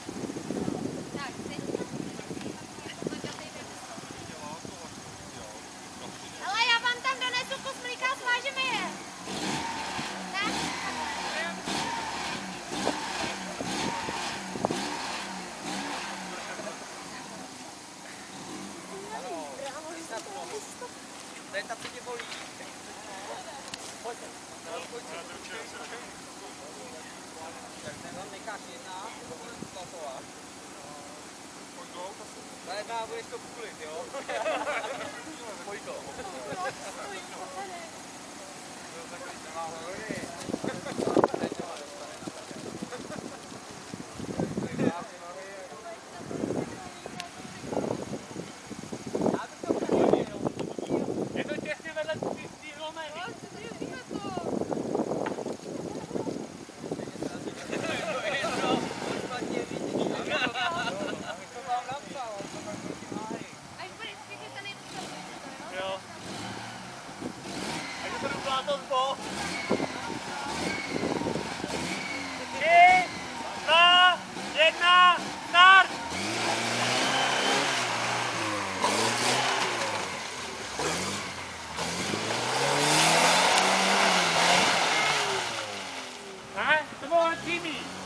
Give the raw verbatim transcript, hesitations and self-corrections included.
Ale já vám tam donesu kus mlíka a svážeme je. Ne? Tady ta tě bolí. Pojďte. Pojďte. Tak nevam necháš jedna, to bude stopovat. Ta jedna budeš to pulit, jo? Pojď to. Je to těsně vedle té romeny. Tři, dva, jedna, start! Ne, to bylo týmí.